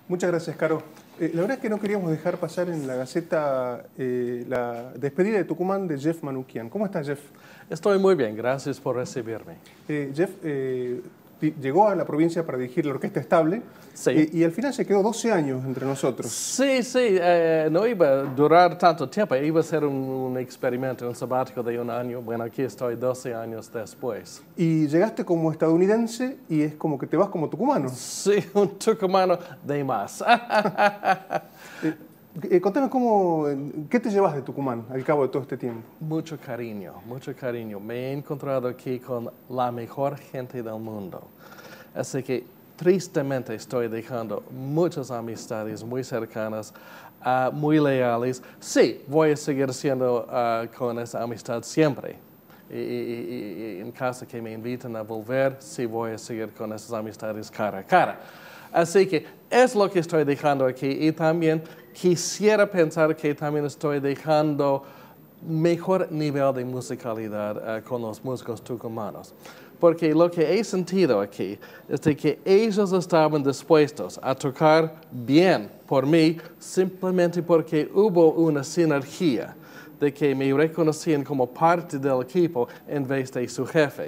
Muchas gracias, Caro. La verdad es que no queríamos dejar pasar en la Gaceta la despedida de Tucumán de Jeff Manoukian. ¿Cómo estás, Jeff? Estoy muy bien, gracias por recibirme. Jeff llegó a la provincia para dirigir la Orquesta Estable, Sí. Y al final se quedó 12 años entre nosotros. Sí, no iba a durar tanto tiempo, iba a ser un experimento, un sabático de un año. Bueno, aquí estoy 12 años después. Y llegaste como estadounidense y es como que te vas como tucumano. Sí, un tucumano de más. Contame ¿qué te llevas de Tucumán al cabo de todo este tiempo? Mucho cariño, mucho cariño. Me he encontrado aquí con la mejor gente del mundo. Así que tristemente estoy dejando muchas amistades muy cercanas, muy leales. Sí, voy a seguir siendo con esa amistad siempre. Y en caso que me inviten a volver, sí voy a seguir con esas amistades cara a cara. Así que es lo que estoy dejando aquí y también quisiera pensar que también estoy dejando mejor nivel de musicalidad con los músicos tucumanos. Porque lo que he sentido aquí es de que ellos estaban dispuestos a tocar bien por mí simplemente porque hubo una sinergia de que me reconocían como parte del equipo en vez de su jefe.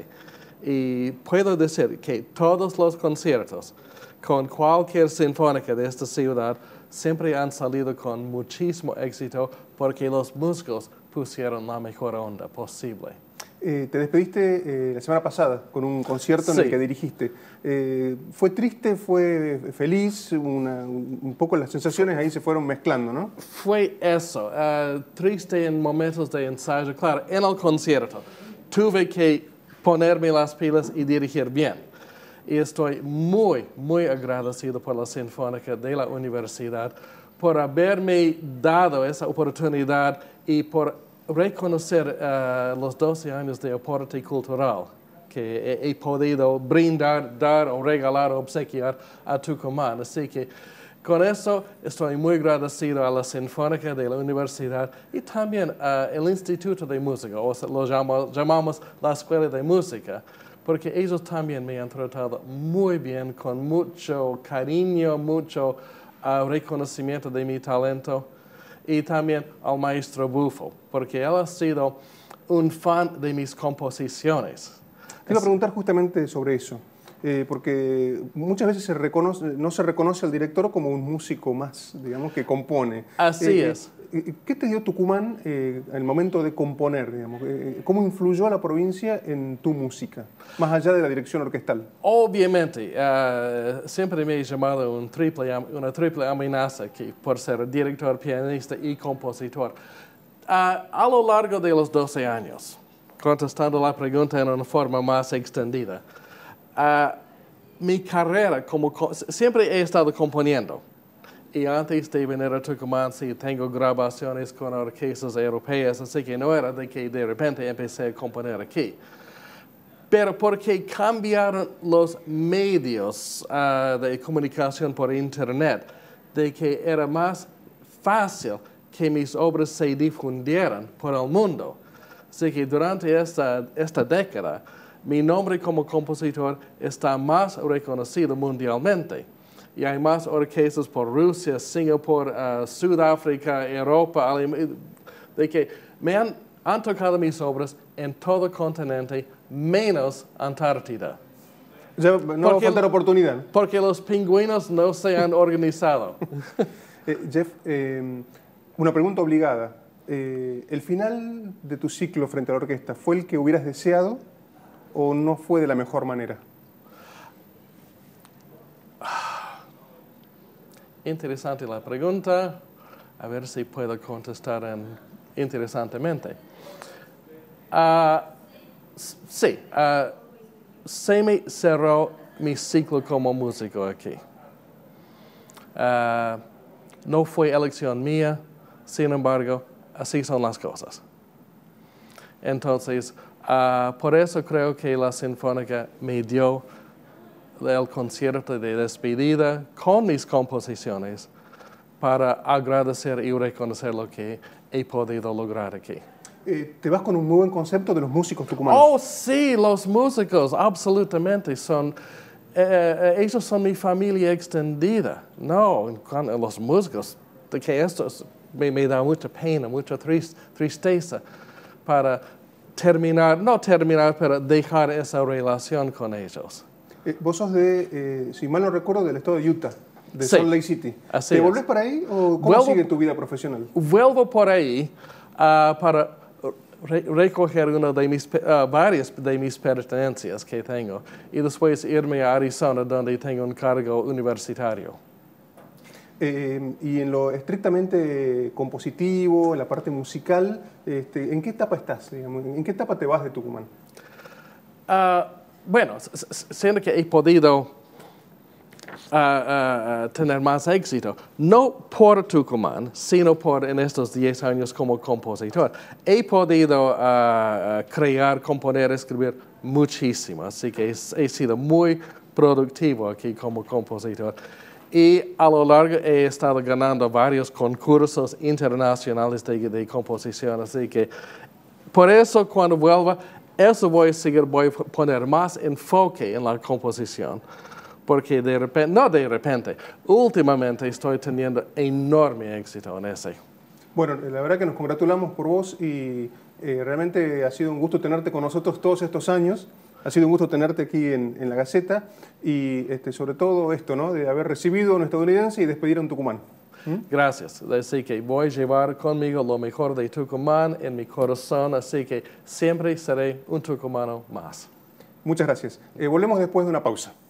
Y puedo decir que todos los conciertos con cualquier sinfónica de esta ciudad siempre han salido con muchísimo éxito porque los músicos pusieron la mejor onda posible. Te despediste la semana pasada con un concierto en el que dirigiste. ¿Fue triste, fue feliz? Un poco las sensaciones ahí se fueron mezclando, ¿no? Fue eso, triste en momentos de ensayo. Claro, en el concierto tuve que ponerme las pilas y dirigir bien. Y estoy muy, muy agradecido por la Sinfónica de la Universidad por haberme dado esa oportunidad y por reconocer los 12 años de aporte cultural que he podido brindar, dar o regalar o obsequiar a Tucumán. Así que con eso estoy muy agradecido a la Sinfónica de la Universidad y también al Instituto de Música, o sea, lo llamamos la Escuela de Música, porque ellos también me han tratado muy bien, con mucho cariño, mucho reconocimiento de mi talento. Y también al maestro Bufo, porque él ha sido un fan de mis composiciones. Te iba a preguntar justamente sobre eso, porque muchas veces no se reconoce al director como un músico más, digamos, que compone. Así es. ¿Qué te dio Tucumán en el momento de componer, digamos? ¿Cómo influyó a la provincia en tu música, más allá de la dirección orquestal? Obviamente, siempre me he llamado una triple amenaza aquí por ser director, pianista y compositor. A lo largo de los 12 años, contestando la pregunta en una forma más extendida, mi carrera siempre he estado componiendo. Y antes de venir a Tucumán, sí, tengo grabaciones con orquestas europeas, así que no era de que de repente empecé a componer aquí. Pero porque cambiaron los medios de comunicación por Internet, de que era más fácil que mis obras se difundieran por el mundo. Así que durante esta década, mi nombre como compositor está más reconocido mundialmente. Y hay más orquestas por Rusia, Singapur, Sudáfrica, Europa, Alemania, de que han tocado mis obras en todo el continente, menos Antártida. Ya no va a faltar oportunidad. Porque los pingüinos no se han organizado. Jeff, una pregunta obligada. ¿El final de tu ciclo frente a la orquesta fue el que hubieras deseado o no fue de la mejor manera? Interesante la pregunta, a ver si puedo contestar interesantemente. Sí, se me cerró mi ciclo como músico aquí. No fue elección mía, sin embargo, así son las cosas. Entonces, por eso creo que la Sinfónica me dio el concierto de despedida con mis composiciones para agradecer y reconocer lo que he podido lograr aquí. Te vas con un muy buen concepto de los músicos tucumanos. Oh, sí, los músicos absolutamente son ellos son mi familia extendida. No, los músicos, de que esto me da mucha pena, mucha tristeza para terminar, no terminar, pero dejar esa relación con ellos. Vos sos de, si mal no recuerdo, del estado de Utah, de Sí, Salt Lake City. así ¿Te es. volvés para ahí o cómo Vuelvo- sigue tu vida profesional? Vuelvo por ahí para recoger varias de mis pertenencias que tengo y después irme a Arizona donde tengo un cargo universitario. Y en lo estrictamente compositivo, en la parte musical, ¿en qué etapa estás? Digamos? ¿En qué etapa te vas de Tucumán? Bueno, siendo que he podido tener más éxito, no por Tucumán, sino por en estos 10 años como compositor. He podido crear, componer, escribir muchísimo, así que he sido muy productivo aquí como compositor. Y a lo largo he estado ganando varios concursos internacionales de composición, así que por eso cuando vuelva, eso voy a poner más enfoque en la composición. Porque de repente, no de repente, últimamente estoy teniendo enorme éxito en ese. Bueno, la verdad que nos congratulamos por vos y realmente ha sido un gusto tenerte con nosotros todos estos años. Ha sido un gusto tenerte aquí en la Gaceta y sobre todo esto, ¿no? De haber recibido a un estadounidense y despedir a un tucumano. Gracias. Así que voy a llevar conmigo lo mejor de Tucumán en mi corazón, así que siempre seré un tucumano más. Muchas gracias. Volvemos después de una pausa.